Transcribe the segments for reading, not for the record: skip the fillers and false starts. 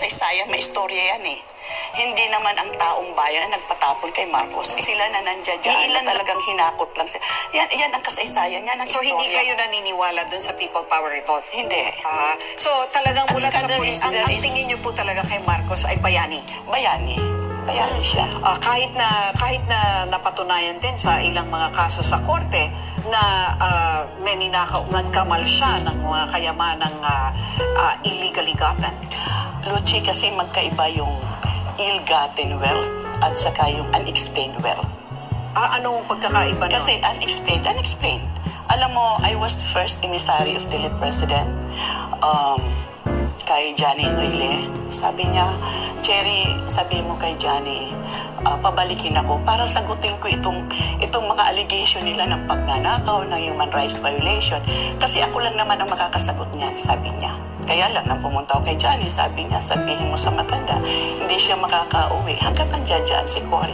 kasaysayan, may istorya yan eh. Hindi naman ang taong bayan ang nagpatapon kay Marcos. Sila na nandiyan dyan, ilan talagang hinakot lang sila. Yan ang kasaysayan, yan ang So istorya. hindi kayo naniniwala dun sa people power revolt? Hindi. So talagang At mula saka sa pulis, ang tingin niyo po talaga kay Marcos ay bayani? Bayani. Bayani siya. Kahit na napatunayan din sa ilang mga kaso sa korte na may nagkamal siya ng mga kayamanang illegally gotten. Luchi, kasi magkaiba yung ill-gotten wealth at saka yung unexplained wealth. Anong pagkakaiba nun? Kasi unexplained. Alam mo, I was the first emissary of the late President kay Johnny Enrile. Sabi niya, Cherry, sabi mo kay Johnny, pabalikin ako para sagutin ko itong mga allegation nila ng pagnanakaw, ng human rights violation. Kasi ako lang naman ang makakasagot niyan, sabi niya. Kaya lang, nang pumunta ako kay Johnny, sabi niya, sabihin mo sa matanda, hindi siya makakauwi hanggat nandiyan si Cory.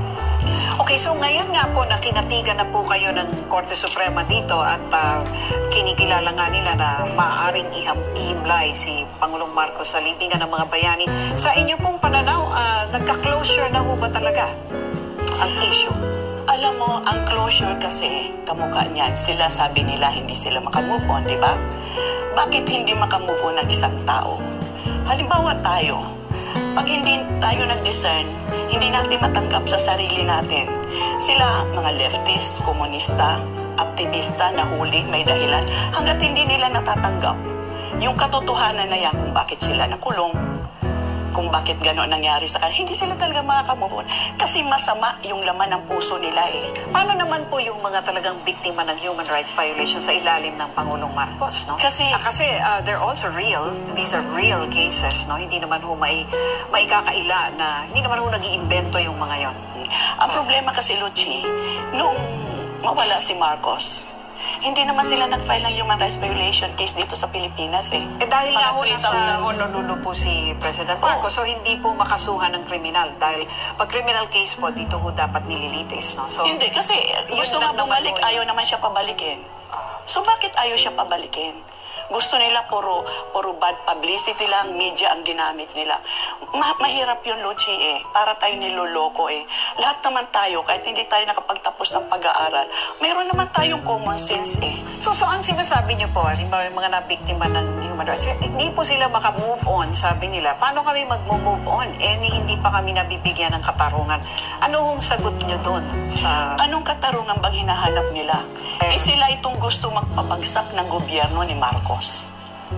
Okay, so ngayon nga po na kinatigan na po kayo ng Korte Suprema dito at kinikilala nga nila na maaaring ihimlay si Pangulong Marcos sa libingan ng mga bayani. Sa inyo pong pananaw, nagka-closure na ho ba talaga ang issue? Alam mo, ang closure kasi, kamukha niyan, sila sabi nila hindi sila makamove on, di ba? Bakit hindi makamove on ng isang tao? Halimbawa tayo, pag hindi tayo nag-discern, hindi natin matanggap sa sarili natin. Sila, mga leftist, komunista, aktivista, nahuli, may dahilan, hanggat hindi nila natatanggap yung katotohanan na yan kung bakit sila nakulong, kung bakit gano'n nangyari sa kanila, hindi sila talaga makakamove on. Kasi masama yung laman ng puso nila eh. Paano naman po yung mga talagang biktima ng human rights violation sa ilalim ng Pangulong Marcos, no? Kasi they're also real. These are real cases, no? Hindi naman ho maikakaila na, hindi naman ho nag-iimbento yung mga yon. Ang problema kasi, Luchi, nung mawala si Marcos, hindi naman sila nag-file ng human rights violation case dito sa Pilipinas eh. Dahil nga ho nasa Honolulu po si President Marcos, so hindi po makasuhan ng kriminal. Dahil pag criminal case po, dito ho dapat nililitis, no? So, hindi, kasi gusto nga bumalik, ayaw naman siya pabalikin. So bakit ayaw siya pabalikin? Gusto nila puro bad publicity lang, media ang ginamit nila. Mahirap yun, Luchi eh. Para tayo niloloko eh. Lahat naman tayo, kahit hindi tayo nakapagtapos ng pag-aaral, mayroon naman tayong common sense eh. So ang sinasabi niyo po, halimbawa yung mga nabiktima ng human rights, hindi po sila makamove on, sabi nila. Paano kami mag-move on? Hindi pa kami nabibigyan ng katarungan. Anong sagot niyo doon? Anong katarungan bang hinahanap nila? Sila itong gusto magpapagsak ng gobyerno ni Marcos.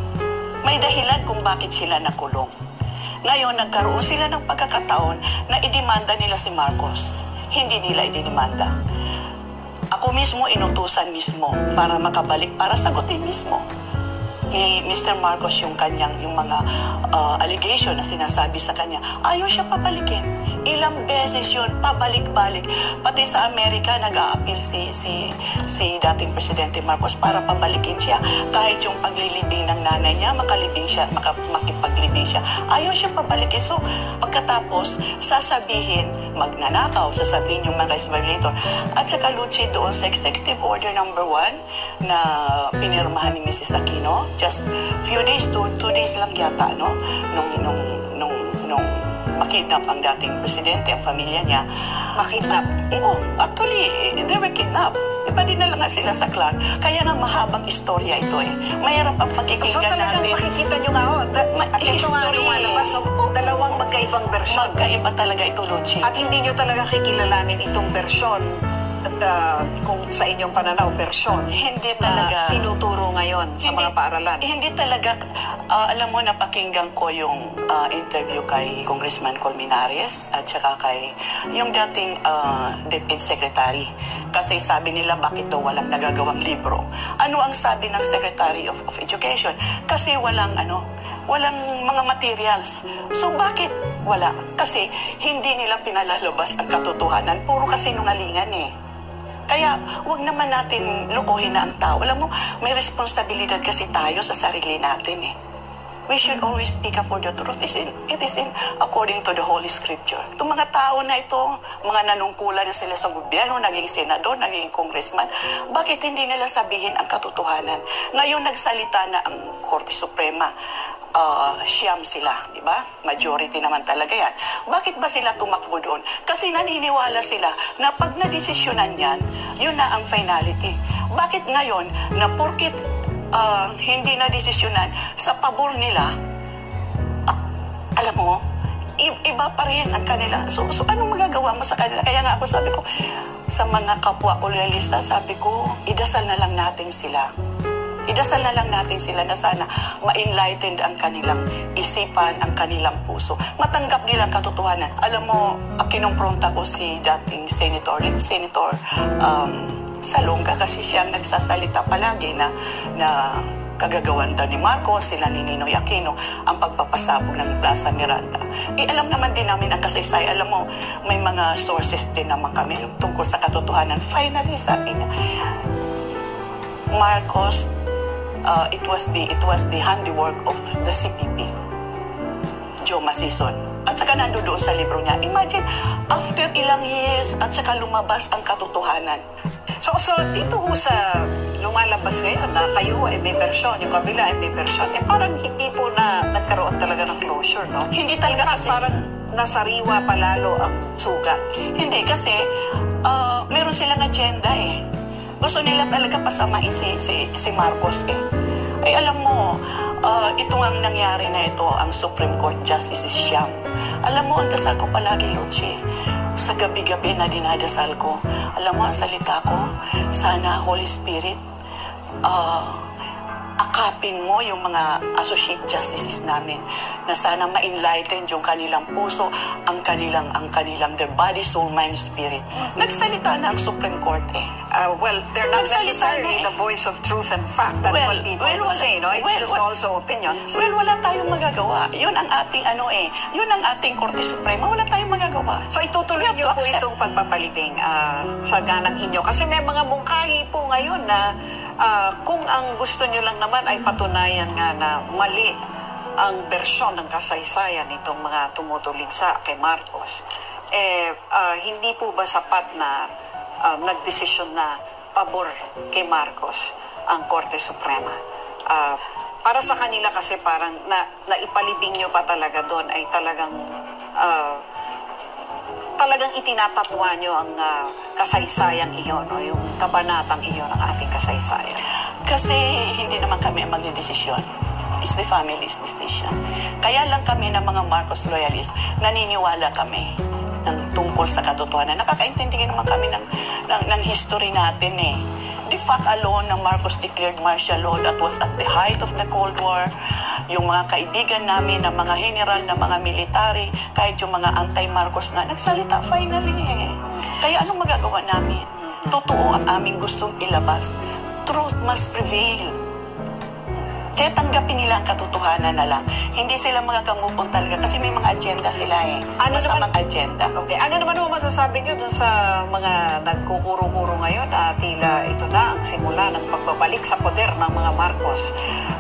May dahilan kung bakit sila nakulong. Ngayon, nagkaroon sila ng pagkakataon na idemanda nila si Marcos. Hindi nila idinimanda. Ako mismo, inutusan mismo para makabalik, para sagutin mismo ni Mr. Marcos yung mga allegation na sinasabi sa kanya. Ayaw siya papalikin. Ilang beses yun, pabalik-balik. Pati sa Amerika, nag-a-appeal si dating Presidente Marcos para pabalikin siya. Kahit yung paglilibing ng nanay niya, makipaglibing siya. Ayaw siya pabalikin. So, pagkatapos, sasabihin, magnanakaw, sasabihin yung mga rights violator. At saka, Luchi, doon sa Executive Order number 1 na pinirmahan ni Mrs. Aquino, just few days, 2 days lang yata, no? Nung makidnap ang dating presidente, ang pamilya niya. Makidnap? Oo, actually, they were kidnapped. Iba din na lang nga sila sa Clark. Kaya nga mahabang istorya ito eh. Mahirap ang pakikinggan natin. So talagang makikita nyo nga ho. Ito nga lumalabas. So, dalawang magkaibang bersyon. Magkaiba talaga ito, Luchi. At hindi nyo talaga kikilalanin itong bersyon kung sa inyong pananaw, bersyon. Hindi talaga. Tinuturo ngayon sa mga paaralan. Hindi talaga. Alam mo, napakinggan ko yung interview kay Congressman Colmenares at saka kay yung dating Deputy Secretary. Kasi sabi nila, bakit daw walang nagagawang libro? Ano ang sabi ng Secretary of Education? Kasi walang mga materials. So bakit wala? Kasi hindi nila pinalalabas ang katotohanan. Puro kasi nungalingan eh. Kaya wag naman natin lukuhin na ang tao. Alam mo, may responsibilidad kasi tayo sa sarili natin eh. we should always speak up for the truth. It is in according to the Holy Scripture. Itong mga tao na ito, mga nanungkulan na sila sa gobyerno, naging senador, naging congressman, bakit hindi nila sabihin ang katotohanan? Ngayon nagsalita na ang Korte Suprema, siyam sila, di ba? Majority naman talaga yan. Bakit ba sila tumakbo doon? Kasi naniniwala sila na pag nadesisyonan yan, yun na ang finality. Bakit ngayon na porkit hindi na desisyonan sa pabor nila, alam mo, iba pa rin ang kanila. So anong magagawa mo sa kanila? Kaya nga ako sabi ko, sa mga kapwa ko loyalista, sabi ko, idasal na lang natin sila. Idasal na lang natin sila na sana ma-enlightened ang kanilang isipan, ang kanilang puso. Matanggap nilang katotohanan. Alam mo, kinumpronta ko si dating Senator Salonga kasi siyang nagsasalita palagi na kagagawan daw ni Marcos, sila ni Ninoy Aquino, ang pagpapasabog ng Plaza Miranda. Alam naman din namin ang kasaysayan. Alam mo, may mga sources din naman kami tungkol sa katotohanan. Finally, sabi niya, Marcos, it was the handiwork of the CPP, Joe Masison. At saka nandoon sa libro niya. Imagine, after ilang years, at saka lumabas ang katotohanan. So dito ho sa lumalabas ngayon na kayo ay may version, yung kabila ay may version, parang hindi po na nagkaroon talaga ng closure, no? Hindi talaga kasi parang nasariwa palalo ang sugat. Hindi kasi meron silang agenda eh. Gusto nila talaga pasamain si Marcos eh. Ay alam mo, ito ang nangyari na ito, ang Supreme Court Justice is sham. Alam mo, ang dasal ko palagi, Luchi, sa gabi-gabi na dinadasal ko, alam mo, ang salita ko, sana Holy Spirit, akapin mo yung mga associate justices namin na sana ma-enlighten yung kanilang puso, ang kanilang their body, soul, mind, spirit. Nagsalita na ang Supreme Court eh. Well, they're not necessarily the voice of truth and fact. That's what people will say, no? It's just also opinions. Well, wala tayong magagawa. Yun ang ating yun ang ating Korte Suprema. Wala tayong magagawa. So itutuloy niyo po itong pagpapalibing sa ganang inyo. Kasi may mga mungkahi po ngayon na kung ang gusto nyo lang naman ay patunayan nga na mali ang bersyon ng kasaysayan nitong mga tumutuligsa kay Marcos, hindi po ba sapat na nagdesisyon na pabor kay Marcos ang Korte Suprema? Para sa kanila kasi parang naipalibing nyo pa talaga doon ay talagang itinatatwa nyo ang kasaysayang iyon, no? Yung kabanatang iyon ng ating kasaysayan. Kasi hindi naman kami ang magdedesisyon. It's the family's decision. Kaya lang kami ng mga Marcos loyalist, naniniwala kami ng tungkol sa katotohanan. Nakakaintindi naman kami ng history natin eh. The fact alone na Marcos declared martial law, that was at the height of the Cold War. Yung mga kaibigan namin na mga general, na mga military, kahit yung mga anti-Marcos na nagsalita finally eh. Kaya anong magagawa namin? Totoo ang aming gustong ilabas. Truth must prevail. Kaya tanggapin nila ang katotohanan na lang. Hindi sila magagamupon talaga kasi may mga agenda sila eh. Masamang agenda. Okay. Ano naman ho masasabi nyo dun sa mga nagkukuro-kuro ngayon na tila ito na ang simula ng pagbabalik sa poder ng mga Marcos?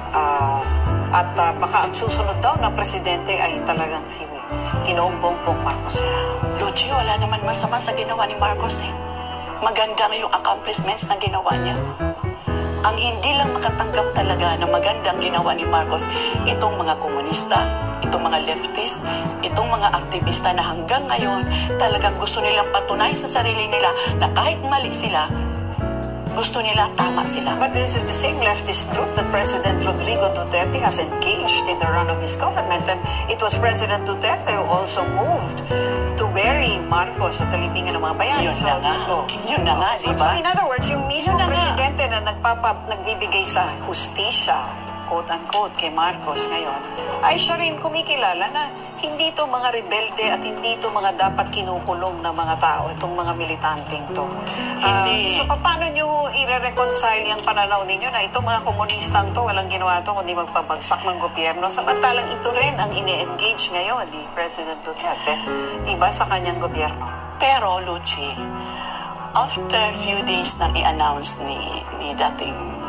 At baka ang susunod daw na presidente ay talagang si Ginoong Bongbong Marcos. Luchi, wala naman masama sa ginawa ni Marcos eh. Maganda yung accomplishments na ginawa niya. Ang hindi lang makatanggap talaga na magandang ginawa ni Marcos, itong mga komunista, itong mga leftist, itong mga aktivista na hanggang ngayon talagang gusto nilang patunayan sa sarili nila na kahit mali sila, gusto nila tama sila. But this is the same leftist group that President Rodrigo Duterte has engaged in the run of his government. And it was President Duterte who also moved to bury Marcos at the libingan ng mga bayan. Yun na nga, di ba? So in other words, yung mismo presidente na nagbibigay sa hustisya, quote-unquote, kay Marcos ngayon, ay siya rin kumikilala na hindi ito mga rebelde at hindi ito mga dapat kinukulong na mga tao, itong mga militanteng to. So paano nyo i-reconcile yung pananaw ninyo na itong mga komunistang to, walang ginawa to kundi magpabagsak ng gobyerno, samantalang ito rin ang ini-engage ngayon ni President Duterte, diba, sa kanyang gobyerno? Pero, Luchi, after few days nang i-announce ni dating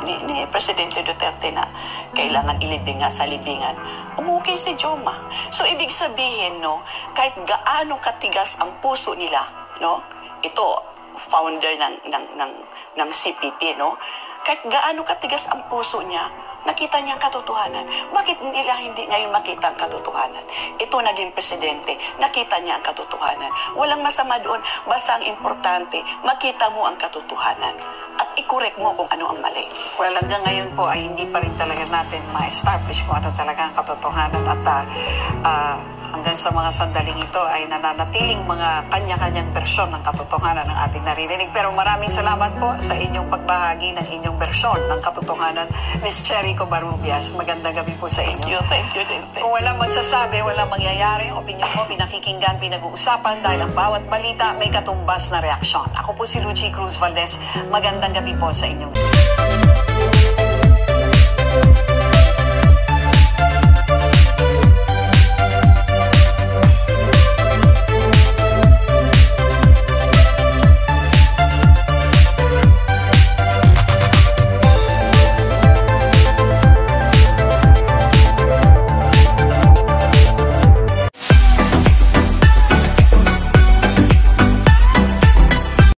ni Presidente Duterte na kailangan ilibing nga sa libingan, umukay si Joma. So, ibig sabihin, no, kahit gaano katigas ang puso nila, no, ito, founder ng CPP, no, kahit gaano katigas ang puso niya, nakita niya ang katotohanan. Bakit nila hindi ngayon makita ang katotohanan? Ito naging presidente, nakita niya ang katotohanan. Walang masama doon, basta ang importante, makita mo ang katotohanan at i-correct mo kung ano ang mali. Well, hanggang ngayon po ay hindi pa rin talaga natin ma-establish kung ano talaga ang katotohanan at hanggang sa mga sandaling ito ay nananatiling mga kanya-kanyang bersyon ng katotohanan ng ating naririnig. Pero maraming salamat po sa inyong pagbahagi ng inyong bersyon ng katotohanan, Ms. Cherry Covarrubias. Magandang gabi po sa inyo. Thank you. Kung walang magsasabi, walang mangyayari, ang opinyon mo, pinakikinggan, pinag-uusapan dahil ang bawat balita may katumbas na reaksyon. Ako po si Lucy Cruz Valdez. Magandang gabi po sa inyong